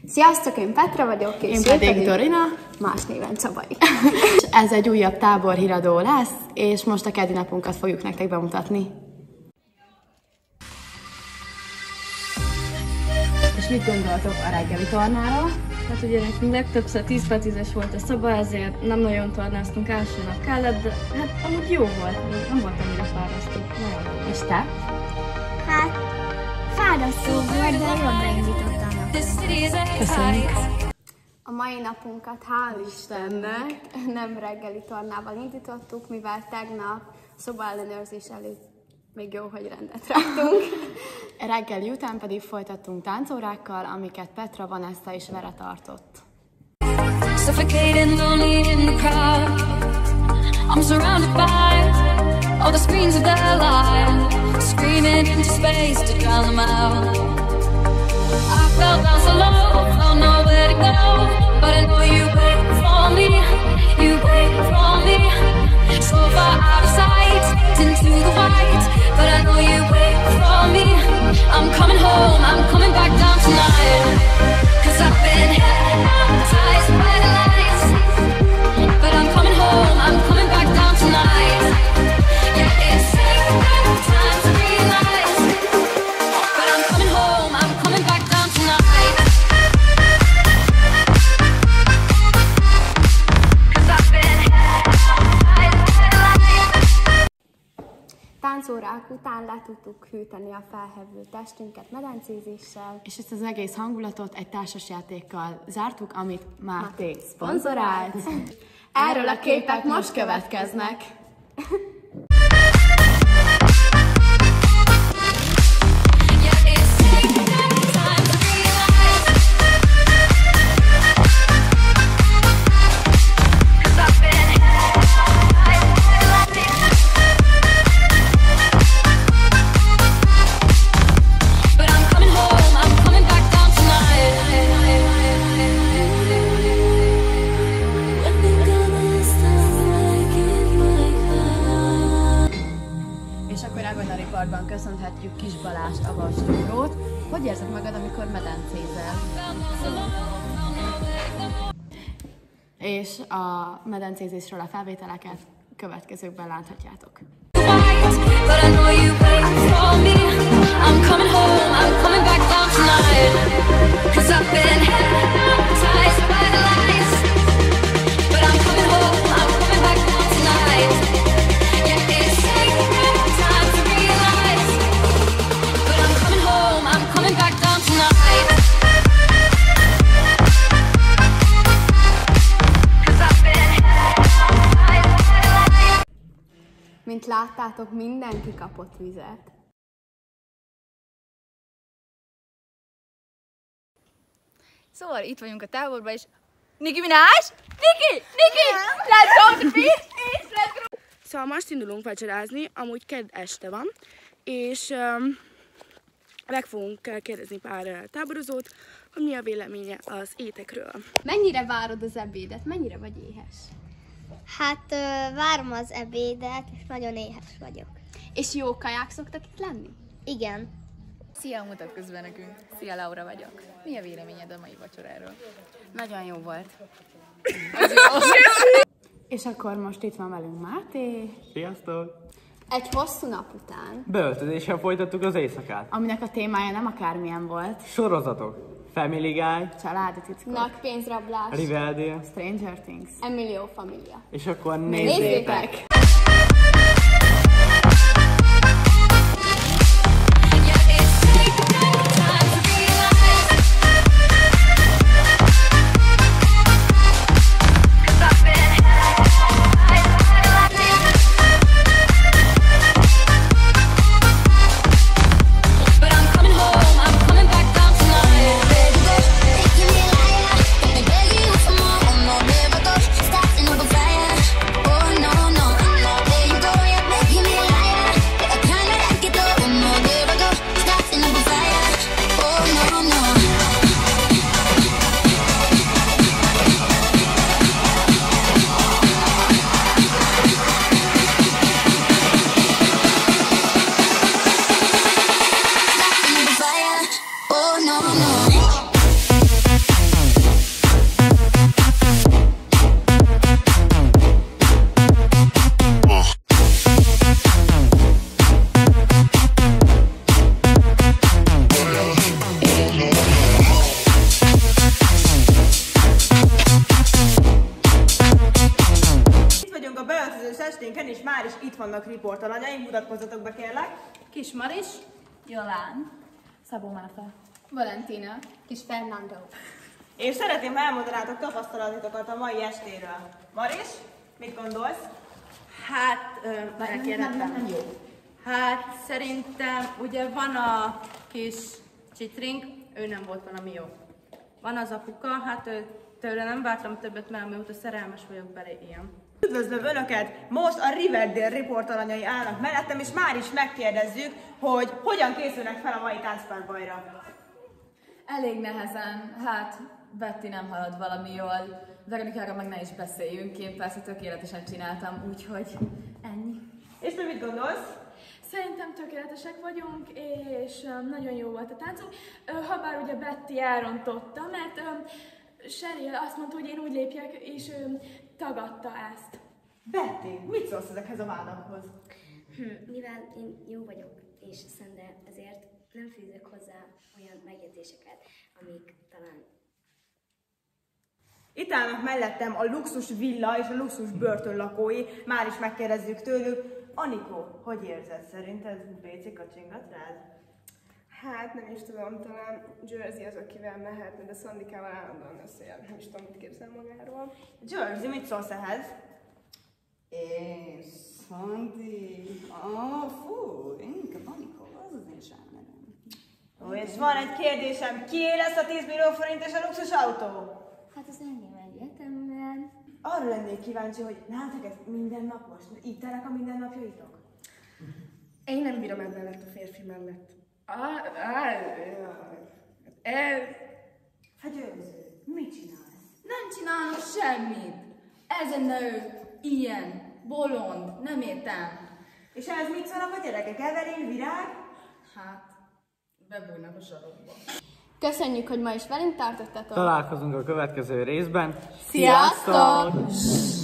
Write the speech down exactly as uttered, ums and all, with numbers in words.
Sziasztok, én Petra vagyok, és én pedig, pedig Dorina, más néven Csabai. Ez egy újabb táborhíradó lesz, és most a keddi napunkat fogjuk nektek bemutatni. És mit gondoltok a reggeli tornáról? Hát ugye nekünk legtöbbször tíz tízes volt a szoba, ezért nem nagyon tornáztunk, első nap kellett, de hát amúgy jó volt, nem volt annyira fárasztó. Nagyon jó. És te? Hát fárasztó volt, de jól beindítottanak. Köszönjük! A mai napunkat hál' Istennek nem reggeli tornával indítottuk, mivel tegnap szobaellenőrzés előtt még jó, hogy rendet raktunk. Reggeli után pedig folytattunk táncórákkal, amiket Petra, Vanessa és Vera tartott. I'm surrounded by all the screams of their lives, screaming into space to drown them out. I felt down so low, don't know where to go, but I know you wait for me, you wait for me. So far out of sight, into the white, but I know you wait for me. I'm coming home, I'm coming back down tonight, 'cause I've been hypnotized by the lights, but I'm coming home, I'm coming back down tonight. Yeah, it's taking time to realize, but I'm coming home, I'm coming back down tonight. 'Cause I've been hypnotized by the lights. Táncórák után le tudtuk hűteni a felhevült testünket medencézéssel. És ezt az egész hangulatot egy társasjátékkal zártuk, amit Máté szponzorált. Erről a képek most következnek. Köszönhetjük Kis Balást, a Vasstúrót. Hogy érzed magad, amikor medencézel? És a medencézésről a felvételeket következőkben láthatjátok. Mint láttátok, mindenki kapott vizet. Szóval itt vagyunk a táborban, és Nicki Minaj! Nicki! Nicki! Let's go to the beach! És let's go! Szóval most indulunk vacsorázni, amúgy kedd este van, és um, meg fogunk kérdezni pár uh, táborozót, hogy mi a véleménye az étekről. Mennyire várod az ebédet? Mennyire vagy éhes? Hát ö, várom az ebédet, és nagyon éhes vagyok. És jó kaják szoktak itt lenni? Igen. Szia, mutat közben nekünk. Szia, Laura vagyok. Mi a véleményed a mai vacsoráról? Nagyon jó volt. Az jó. És akkor most itt van velünk Máté. Sziasztok! Egy hosszú nap után Beöltözéssel folytattuk az éjszakát. Aminek a témája nem akármilyen volt. Sorozatok. Family Guy, Családi titkok. nagy pénzrablás, Riverdale, Stranger Things. Emilio Familia. és akkor nézzétek! Nézzétek! Oh no, no, no. már is itt vannak riportalanyaink, mutatkozzatok be kérlek. Kis Maris, Jolán, Szabó Márta, Valentina, Kis Fernando. És szeretném, ha elmondanátok tapasztalatokat a mai estéről. Maris, mit gondolsz? Hát, elkérdettem. Hát szerintem ugye van a kis Csitrink, ő nem volt valami jó. Van az apuka, hát ő, tőle nem vártam többet, mert mióta szerelmes vagyok bele ilyen. Üdvözlöm Önöket! Most a Riverdale riportalanyai állnak mellettem, és már is megkérdezzük, hogy hogyan készülnek fel a mai táncpárbajra. Elég nehezen, hát Betty nem halad valami jól, Veronikára meg ne is beszéljünk, én persze tökéletesen csináltam, úgyhogy ennyi. És te mit gondolsz? Szerintem tökéletesek vagyunk, és um, nagyon jó volt a táncunk. Uh, habár ugye Betty elrontotta, mert um, Cheryl azt mondta, hogy én úgy lépjek, és um, tagadta ezt. Betty, mit szólsz ezekhez a vádakhoz? Hm, mivel én jó vagyok és szende, ezért nem fűzök hozzá olyan megjegyzéseket, amik talán... Itt állnak mellettem a luxus villa és a luxus börtön lakói, már is megkérdezzük tőlük. Anikó, hogy érzed? Szerinted Béci kacsingat rád? Hát nem is tudom, talán Jersey az, akivel mehetne, de Szandikával állandóan összejön. Nem is tudom, mit képzel magáról. Jersey, mit szólsz ehhez? Én, Szandi... Ah, fú, inkább Anikó, az az én zsánerem. Ó, és van egy kérdésem, kié lesz a tíz millió forintos a luxus autó? Hát az enyém egyértelműen. Arra lennék kíváncsi, hogy nálatok ez mindennapos? Így telek a mindennapjaitok? Én nem bírom emellett a férfi mellett. Ah, ah, ez... Hát Győző, mit csinálsz? Nem csinálok semmit. Ez a nő ilyen, bolond, nem értem. És ez mit szólnak a gyerekek? Evelyn, Virág? Hát, bebújnak a sarokba. Köszönjük, hogy ma is velünk tartottatok. Találkozunk a következő részben. Sziasztok!